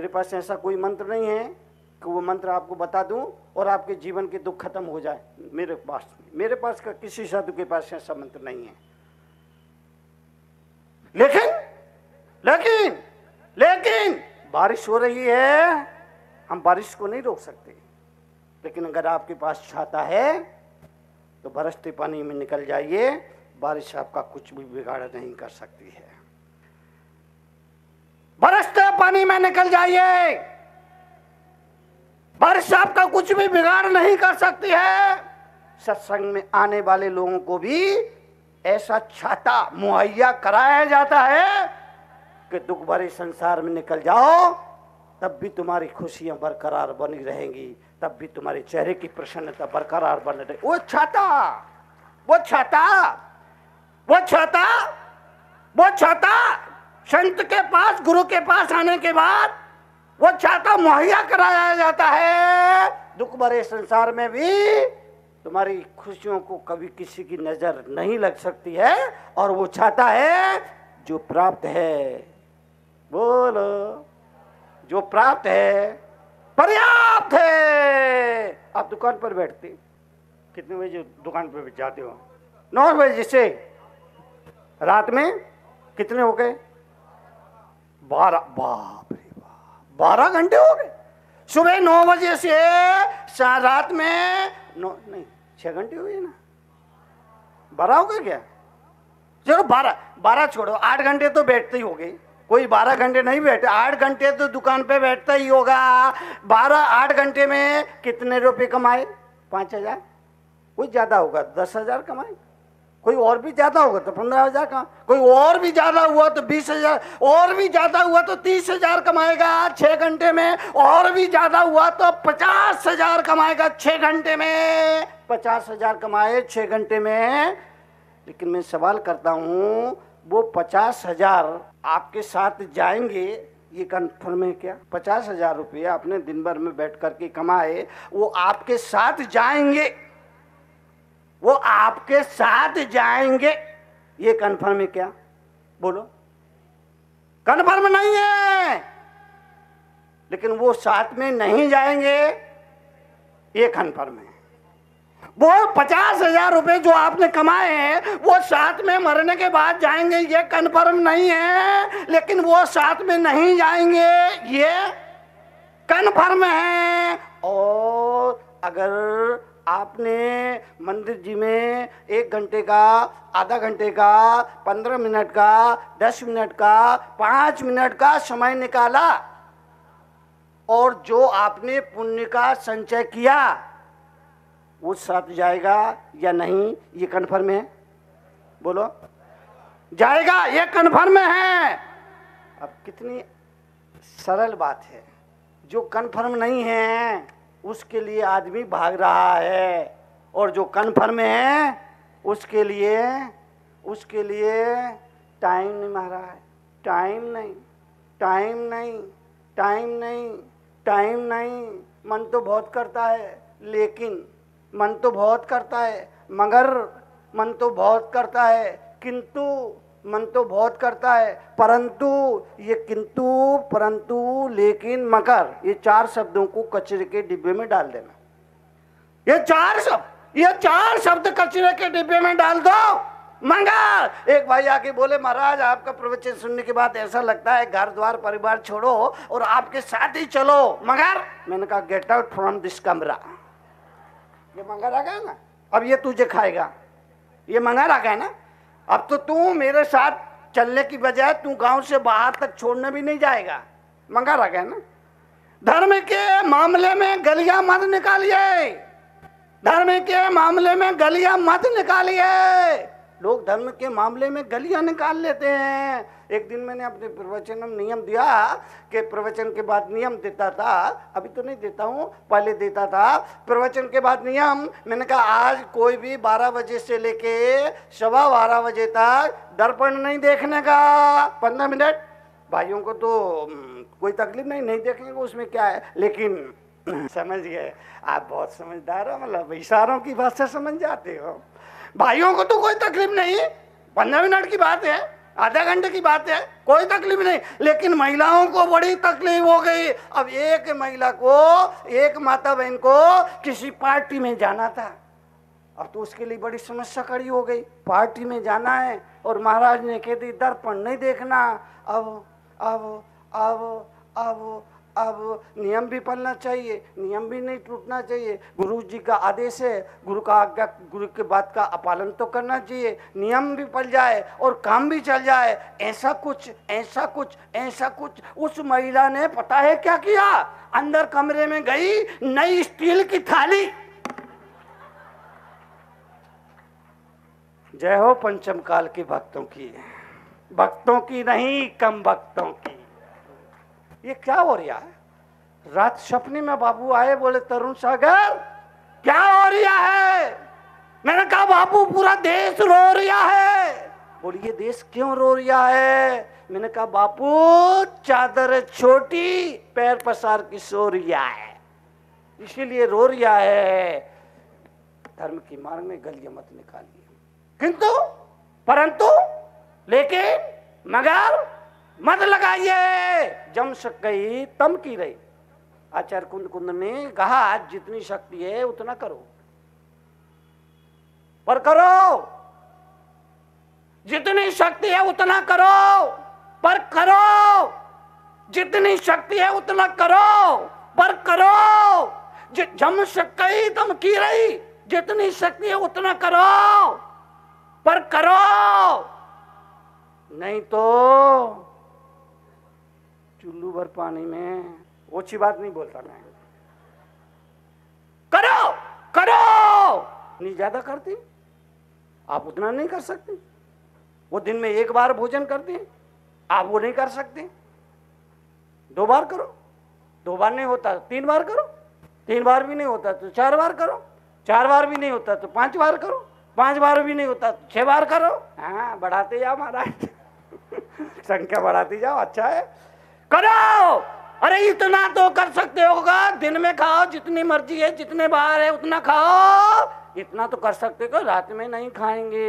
पास ऐसा कोई मंत्र नहीं है कि वो मंत्र आपको बता दूं और आपके जीवन के दुख खत्म हो जाए। मेरे पास का किसी साधु के पास ऐसा मंत्र नहीं है। लेकिन बारिश हो रही है, हम बारिश को नहीं रोक सकते। लेकिन अगर आपके पास छाता है तो बरसते पानी में निकल जाइए, बारिश आपका कुछ भी बिगाड़ नहीं कर सकती है। बरसते पानी में निकल जाइए, बारिश आपका कुछ भी बिगाड़ नहीं कर सकती है। सत्संग में आने वाले लोगों को भी ऐसा छाता मुहैया कराया जाता है कि दुख भरे संसार में निकल जाओ, तब भी तुम्हारी खुशियां बरकरार बनी रहेंगी, तब भी तुम्हारे चेहरे की प्रसन्नता बरकरार बनी रहेगी। वो छाता संत के पास, गुरु के पास आने के बाद वो छाता मुहैया कराया जाता है। दुख भरे संसार में भी तुम्हारी खुशियों को कभी किसी की नजर नहीं लग सकती है। और वो छाता है जो प्राप्त है, बोलो, जो प्राप्त है, पर्याप्त है। आप दुकान पर बैठते कितने बजे दुकान पर जाते हो? 9 बजे से रात में कितने हो गए? 12। बाप रे बाप, 12 घंटे हो गए। सुबह 9 बजे से रात में 6 घंटे हुए ना, 12 हो गए क्या? चलो 12 छोड़ो, 8 घंटे तो बैठते ही हो गए। कोई 12 घंटे नहीं बैठे, 8 घंटे तो दुकान पे बैठता ही होगा। 8 घंटे में कितने रुपए कमाए? 5000। कोई ज्यादा होगा 10,000 कमाए, कोई और भी ज्यादा होगा तो 15,000 कमा, कोई और भी ज्यादा हुआ तो 20,000, और भी ज्यादा हुआ तो 30,000 कमाएगा 6 घंटे में, और भी ज्यादा हुआ तो 50,000 कमाएगा 6 घंटे में। 50,000 कमाए 6 घंटे में। लेकिन मैं सवाल करता हूं, वो 50,000 आपके साथ जाएंगे, ये कन्फर्म है क्या? 50,000 रुपये आपने दिन भर में बैठ करके कमाए, वो आपके साथ जाएंगे, वो आपके साथ जाएंगे, ये कन्फर्म है क्या? बोलो, कन्फर्म नहीं है। लेकिन वो साथ में नहीं जाएंगे, ये कन्फर्म है। वो 50,000 रुपए जो आपने कमाए हैं वो साथ में मरने के बाद जाएंगे, ये कन्फर्म नहीं है। लेकिन वो साथ में नहीं जाएंगे, ये कन्फर्म है। और अगर आपने मंदिर जी में 1 घंटे का, आधा घंटे का, 15 मिनट का, 10 मिनट का, 5 मिनट का समय निकाला और जो आपने पुण्य का संचय किया वो साथ जाएगा या नहीं, ये कन्फर्म है? बोलो, जाएगा, ये कन्फर्म है। अब कितनी सरल बात है। जो कन्फर्म नहीं है उसके लिए आदमी भाग रहा है, और जो कन्फर्म है उसके लिए टाइम नहीं मार रहा है। टाइम नहीं। मन तो बहुत करता है, लेकिन मन तो बहुत करता है, मगर मन तो बहुत करता है, किंतु मन तो बहुत करता है, परंतु, ये किंतु, परंतु, लेकिन, मगर, ये 4 शब्दों को कचरे के डिब्बे में डाल देना। ये 4 शब्द कचरे के डिब्बे में डाल दो। मगर एक भाई आके बोले, महाराज आपका प्रवचन सुनने के बाद ऐसा लगता है घर द्वार परिवार छोड़ो और आपके साथ ही चलो। मगर मैंने कहा, गेट आउट फ्रॉम दिस कमरा। ये मंगर आ गया ना, अब ये तुझे खाएगा, ये मंगर आ गया ना। अब तो तू मेरे साथ चलने की बजाय तू गांव से बाहर तक छोड़ने भी नहीं जाएगा, मंगर आ गया ना। धर्म के मामले में गलियां मत निकालिए, धर्म के मामले में गलियां मत निकालिए। लोग धर्म के मामले में गलियां निकाल लेते हैं। एक दिन मैंने अपने प्रवचन में नियम दिया कि प्रवचन के बाद नियम देता था, अभी तो नहीं देता हूँ, पहले देता था। प्रवचन के बाद नियम, मैंने कहा आज कोई भी 12 बजे से लेके 12:15 बजे तक दर्पण नहीं देखने का। 15 मिनट भाइयों को तो कोई तकलीफ नहीं देखेंगे, उसमें क्या है। लेकिन समझ गए आप, बहुत समझदार हो, मतलब इशारों की भाषा समझ जाते हो। भाइयों को तो कोई तकलीफ नहीं, 15 मिनट की बात है। आधे घंटे की बात है, कोई तकलीफ नहीं। लेकिन महिलाओं को बड़ी तकलीफ हो गई। अब एक महिला को, एक माता बहन को किसी पार्टी में जाना था। अब तो उसके लिए बड़ी समस्या खड़ी हो गई। पार्टी में जाना है और महाराज ने कह दी दर्पण नहीं देखना। अब अब अब अब अब नियम भी पालना चाहिए, नियम भी नहीं टूटना चाहिए। गुरु जी का आदेश है, गुरु का आज्ञा, गुरु के बात का पालन तो करना चाहिए। नियम भी पल जाए और काम भी चल जाए। ऐसा कुछ ऐसा कुछ ऐसा कुछ उस महिला ने पता है क्या किया? अंदर कमरे में गई, नई स्टील की थाली। जय हो पंचम काल के भक्तों की, भक्तों की नहीं, कम भक्तों की। ये क्या हो रहा है? रात सपने में बाबू आए, बोले तरुण सागर क्या हो रहा है? मैंने कहा बाबू पूरा देश रो रहा है। बोले ये देश क्यों रो रहा है? मैंने कहा बापू चादर छोटी पैर पसार की सो रहा है, इसीलिए रो रहा है। धर्म की मार्ग में गलियां मत निकालिए। किंतु परंतु लेकिन मगर मत लगाइए। जम सक गई तम की रही। आचार्य कुंद कुंद ने कहा जितनी शक्ति है उतना करो, पर करो। जितनी शक्ति है उतना करो, पर करो। जितनी शक्ति है उतना करो, पर करो। जम सक गई तम की रही। जितनी शक्ति है उतना करो, पर करो। नहीं तो चुल्लू भर पानी में, ओछी बात नहीं बोलता मैं। करो करो। नहीं ज्यादा करती, आप उतना नहीं कर सकते। वो दिन में एक बार भोजन करते हैं, आप वो नहीं कर सकते। 2 बार करो, 2 बार नहीं होता तो 3 बार करो, 3 बार भी नहीं होता तो 4 बार करो, 4 बार भी नहीं होता तो 5 बार करो, 5 बार भी नहीं होता तो 6 बार करो। हाँ, बढ़ाते जाओ महाराज संख्या बढ़ाती जाओ, अच्छा है। करो। अरे इतना तो कर सकते होगा, दिन में खाओ जितनी मर्जी है, जितने बार है उतना खाओ। इतना तो कर सकते हो। रात में नहीं खाएंगे,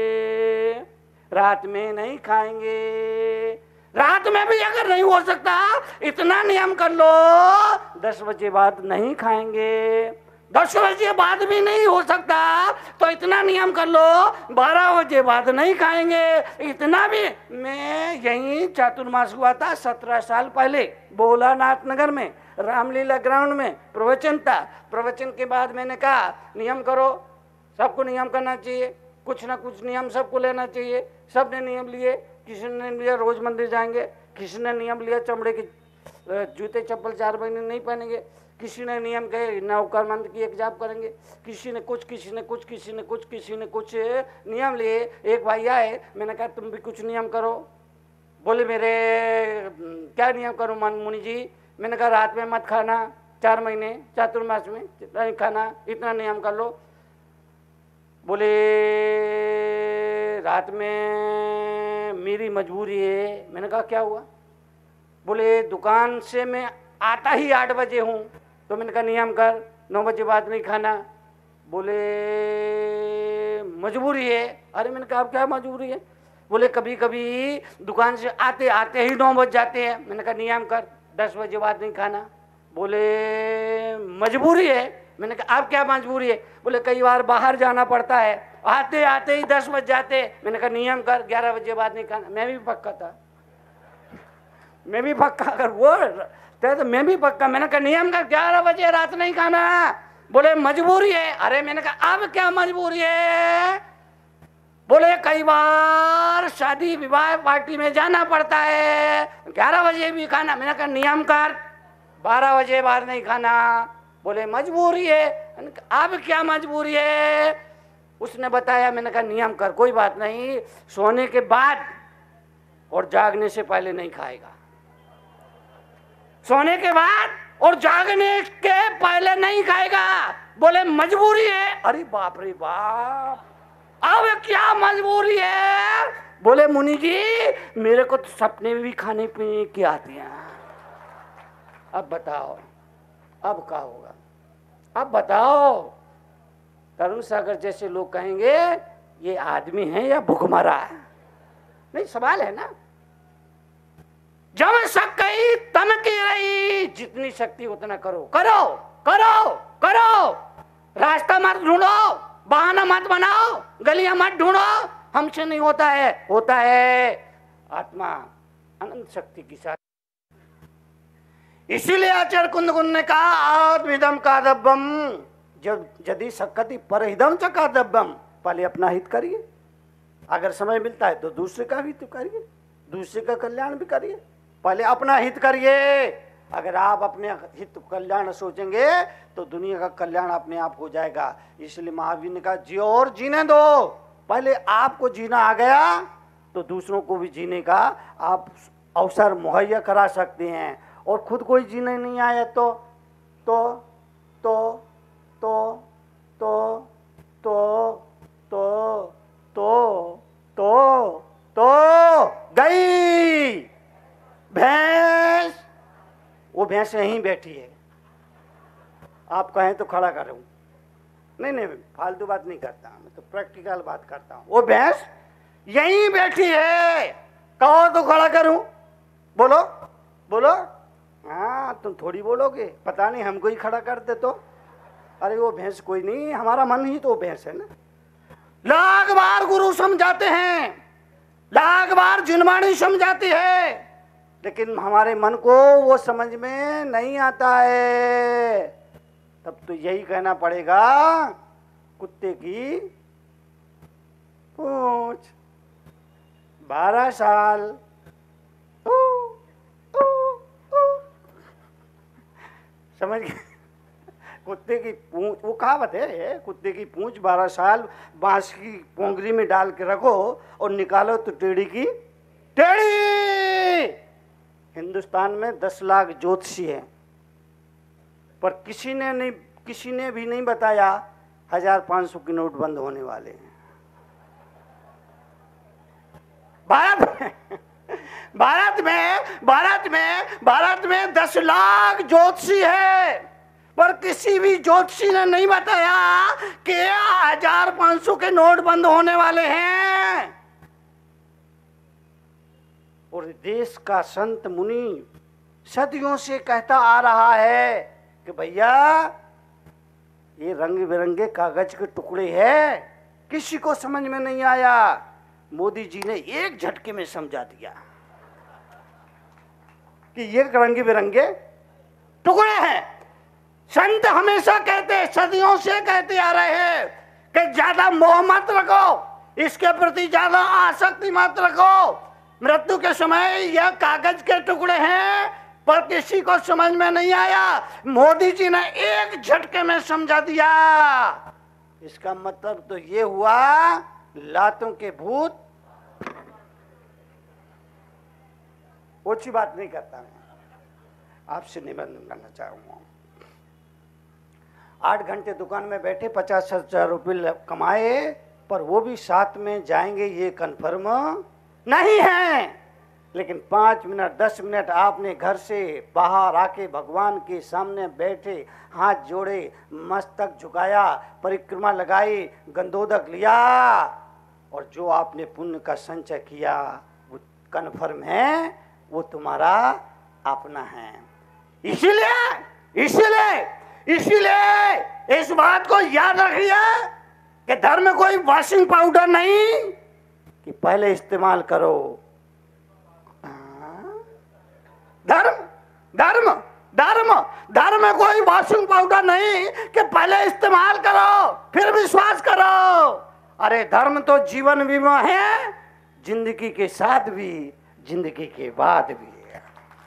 रात में नहीं खाएंगे। रात में भी अगर नहीं हो सकता इतना नियम कर लो, 10 बजे बाद नहीं खाएंगे। 10 बजे बाद भी नहीं हो सकता तो इतना नियम कर लो, 12 बजे बाद नहीं खाएंगे। इतना भी। मैं यहीं चातुर्मास हुआ था 17 साल पहले, भोलानाथ नगर में, रामलीला ग्राउंड में प्रवचन था। प्रवचन के बाद मैंने कहा नियम करो, सबको नियम करना चाहिए, कुछ ना कुछ नियम सबको लेना चाहिए। सबने नियम लिए। किसी ने लिया रोज मंदिर जाएंगे, किसी ने नियम लिया चमड़े के जूते चप्पल 4 महीने नहीं पहनेंगे, किसी ने नियम कहे नौकरमंद की एग्जाम करेंगे, किसी ने कुछ, किसी ने कुछ, किसी ने कुछ, किसी ने कुछ नियम लिए। एक भाई आए, मैंने कहा तुम भी कुछ नियम करो। बोले मेरे क्या नियम करूं मुनि जी? मैंने कहा रात में मत खाना, 4 महीने चातुर्मास में नहीं खाना, इतना नियम कर लो। बोले रात में मेरी मजबूरी है। मैंने कहा क्या हुआ? बोले दुकान से मैं आता ही 8 बजे हूँ, तो मैंने कहा नियम कर 9 बजे बाद नहीं खाना। बोले मजबूरी है। अरे मैंने कहा अब क्या मजबूरी है? बोले कभी कभी दुकान से आते आते ही 9 बज जाते हैं। मैंने कहा नियम कर 10 बजे बाद नहीं खाना। बोले मजबूरी है। मैंने कहा अब क्या मजबूरी है? बोले कई बार बाहर जाना पड़ता है, आते आते ही 10 बज जाते। मैंने कहा नियम कर 11 बजे बाद नहीं खाना। मैं भी पक्का था, मैं भी पक्का। अगर वो तो मैं भी पक्का। मैंने कहा नियम कर 11 बजे रात नहीं खाना। बोले मजबूरी है। अरे मैंने कहा अब क्या मजबूरी है? बोले कई बार शादी विवाह पार्टी में जाना पड़ता है, 11 बजे भी खाना। मैंने कहा नियम कर 12 बजे बाद नहीं खाना। बोले मजबूरी है। अब क्या मजबूरी है? उसने बताया। मैंने कहा नियम कर, कोई बात नहीं, सोने के बाद और जागने से पहले नहीं खाएगा। सोने के बाद और जागने के पहले नहीं खाएगा। बोले मजबूरी है। अरे बाप रे बाप, अब क्या मजबूरी है? बोले मुनि जी मेरे को तो सपने में भी खाने पीने की आती हैं। अब बताओ अब क्या होगा? अब बताओ। तरुण सागर जैसे लोग कहेंगे ये आदमी है या भूखमरा है? नहीं, सवाल है ना। जब शक्ति तन की रही, जितनी शक्ति उतना करो करो करो करो। रास्ता मत ढूंढो, बहाना मत बनाओ, गलियां मत ढूंढो, हमसे नहीं होता है। होता है आत्मा अनंत शक्ति के साथ। इसीलिए आचार्य कुंदकुंद ने कहा आत्मिदम कादब्बम जब यदि शक्ति परहिदम च कादब्बम। पहले अपना हित करिए, अगर समय मिलता है तो दूसरे का हित करिए, दूसरे का कल्याण भी करिए। पहले अपना हित करिए। अगर आप अपने हित कल्याण सोचेंगे तो दुनिया का कल्याण अपने आप हो जाएगा। इसलिए महावीर ने कहा जियो और जीने दो। पहले आपको जीना आ गया तो दूसरों को भी जीने का आप अवसर मुहैया करा सकते हैं। और खुद कोई जीने नहीं आया तो तो तो तो तो तो तो तो तो तो गई भैंस। वो भैंस यहीं बैठी है, आप कहें तो खड़ा करूं। नहीं नहीं, फालतू बात नहीं करता, मैं तो प्रैक्टिकल बात करता हूं। वो भैंस यहीं बैठी है, कहो तो खड़ा करूं। बोलो बोलो। हाँ, तुम थोड़ी बोलोगे, पता नहीं हमको ही खड़ा कर दे तो। अरे वो भैंस कोई नहीं, हमारा मन ही तो भैंस है ना। लाख बार गुरु समझाते हैं, लाख बार जिनवाणी समझाती है, लेकिन हमारे मन को वो समझ में नहीं आता है। तब तो यही कहना पड़ेगा कुत्ते की पूंछ 12 साल। समझ गए? कुत्ते की पूंछ, वो कहावत है, कुत्ते की पूंछ 12 साल बांस की पोंगरी में डाल के रखो और निकालो तो टेढ़ी की टेढ़ी। हिंदुस्तान में 10 लाख ज्योतिषी हैं, पर किसी ने भी नहीं बताया 1500 के नोट बंद होने वाले हैं भारत में 10 लाख ज्योतिषी है, पर किसी भी ज्योतिषी ने नहीं बताया कि 1500 के नोट बंद होने वाले हैं। और देश का संत मुनि सदियों से कहता आ रहा है कि भैया ये रंग बिरंगे कागज के टुकड़े हैं, किसी को समझ में नहीं आया। मोदी जी ने एक झटके में समझा दिया कि ये रंग बिरंगे टुकड़े हैं। संत हमेशा कहते, सदियों से कहते आ रहे हैं कि ज्यादा मोह मत रखो, इसके प्रति ज्यादा आसक्ति मत रखो। मृत्यु के समय यह कागज के टुकड़े हैं, पर किसी को समझ में नहीं आया। मोदी जी ने एक झटके में समझा दिया। इसका मतलब तो ये हुआ लातों के भूत। ओछी बात नहीं करता, मैं आपसे निवेदन करना चाहूंगा। 8 घंटे दुकान में बैठे 50,000 रुपये कमाए, पर वो भी साथ में जाएंगे ये कन्फर्म नहीं है। लेकिन 5 मिनट 10 मिनट आपने घर से बाहर आके भगवान के सामने बैठे, हाथ जोड़े, मस्तक झुकाया, परिक्रमा लगाई, गंधोदक लिया, और जो आपने पुण्य का संचय किया वो कन्फर्म है, वो तुम्हारा अपना है। इसीलिए इस बात को याद रखिए कि धर्म कोई वॉशिंग पाउडर नहीं कि पहले इस्तेमाल करो। धर्म कोई वॉशिंग पाउडर नहीं कि पहले इस्तेमाल करो फिर विश्वास करो। अरे धर्म तो जीवन बीमा है, जिंदगी के साथ भी जिंदगी के बाद भी है।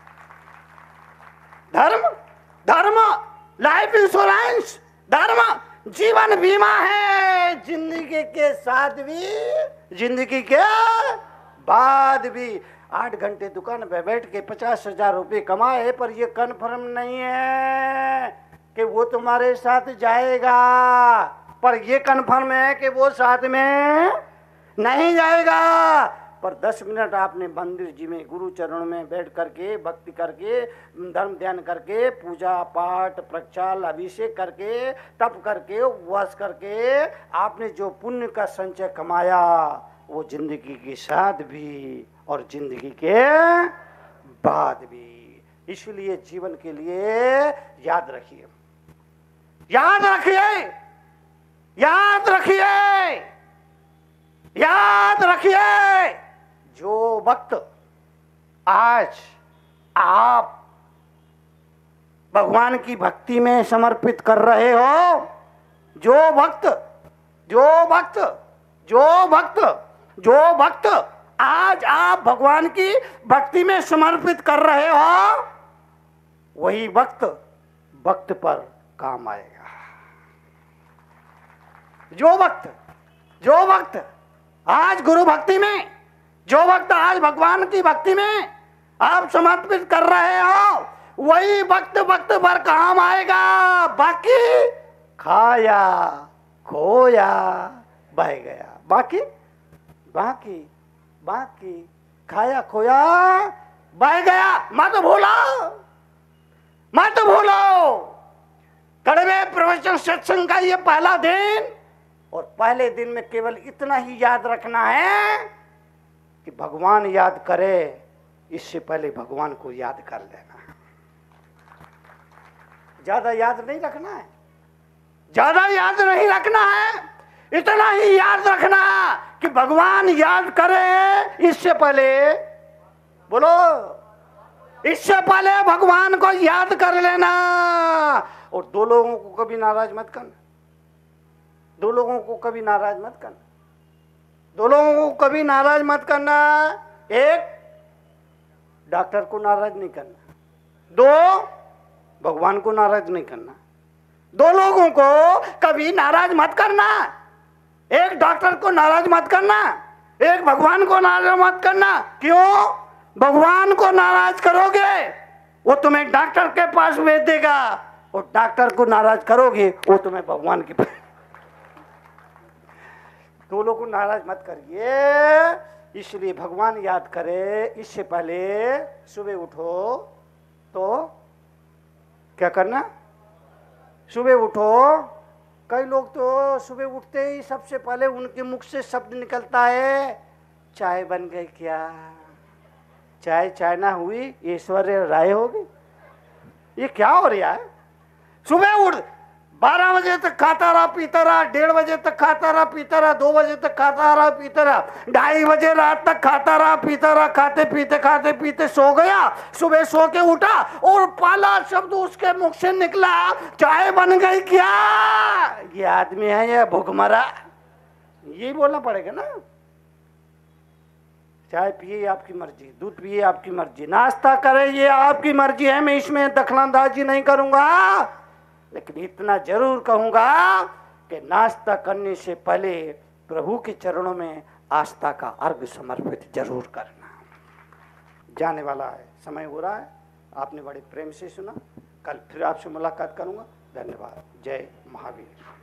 धर्म लाइफ इंश्योरेंस, धर्म जीवन बीमा है, जिंदगी के साथ भी जिंदगी के बाद भी। 8 घंटे दुकान पे बैठ के 50,000 रुपये कमाए, पर ये कन्फर्म नहीं है कि वो तुम्हारे साथ जाएगा, पर ये कन्फर्म है कि वो साथ में नहीं जाएगा। पर 10 मिनट आपने मंदिर जी में गुरु चरणों में बैठ करके भक्ति करके धर्म ध्यान करके पूजा पाठ प्रक्षाल अभिषेक करके तप करके उपवास करके आपने जो पुण्य का संचय कमाया, वो जिंदगी के साथ भी और जिंदगी के बाद भी। इसलिए जीवन के लिए याद रखिए, याद रखिए, याद रखिए, याद रखिए, जो वक्त आज आप भगवान की भक्ति में समर्पित कर रहे हो, जो वक्त आज आप भगवान की भक्ति में समर्पित कर रहे हो, वही वक्त पर काम आएगा। जो वक्त आज गुरु भक्ति में, जो वक्त आज भगवान की भक्ति में आप समर्पित कर रहे हो, वही वक्त पर काम आएगा। बाकी खाया खोया बह गया, बाकी खाया खोया बह गया। मत भूलो कड़वे प्रवचन सत्संग का ये पहला दिन, और पहले दिन में केवल इतना ही याद रखना है कि भगवान याद करे, इससे पहले भगवान को याद कर लेना। ज्यादा याद नहीं रखना है, ज्यादा याद नहीं रखना है, इतना ही याद रखना कि भगवान याद करे, इससे पहले बोलो, इससे पहले भगवान को याद कर लेना। और दो लोगों को कभी नाराज मत करना, दो लोगों को कभी नाराज मत करना, दो लोगों को कभी नाराज मत करना। एक, डॉक्टर को नाराज नहीं करना, दो, भगवान को नाराज नहीं करना। दो लोगों को कभी नाराज मत करना, एक डॉक्टर को नाराज मत करना, एक भगवान को नाराज मत करना। क्यों? भगवान को नाराज करोगे वो तुम्हें डॉक्टर के पास भेज देगा, और डॉक्टर को नाराज करोगे वो तुम्हें भगवान के पास। दो लोगों को नाराज मत करिए, इसलिए भगवान याद करे। इससे पहले सुबह उठो तो क्या करना? सुबह उठो। कई लोग तो सुबह उठते ही सबसे पहले उनके मुख से शब्द निकलता है, चाय बन गई क्या? चाय ना हुई ऐश्वर्य राय होगी। ये क्या हो रहा है? सुबह उठ 12 बजे तक खाता रहा पीता रहा, 1:30 बजे तक खाता रहा पीता रहा, 2 बजे तक खाता रहा पीता रहा, 2:30 बजे रात तक खाता रहा पीता रहा, खाते पीते सो गया। सुबह सो के उठा और पहला शब्द उसके मुख से निकला, चाय बन गई क्या? ये आदमी है या भूखमरा? यही बोलना पड़ेगा ना। चाय पिए आपकी मर्जी, दूध पिए आपकी मर्जी, नाश्ता करे ये आपकी मर्जी है, मैं इसमें दखलंदाजी नहीं करूंगा। लेकिन इतना जरूर कहूंगा कि नाश्ता करने से पहले प्रभु के चरणों में आस्था का अर्घ समर्पित जरूर करना। जाने वाला है, समय हो रहा है। आपने बड़े प्रेम से सुना। कल फिर आपसे मुलाकात करूंगा। धन्यवाद। जय महावीर।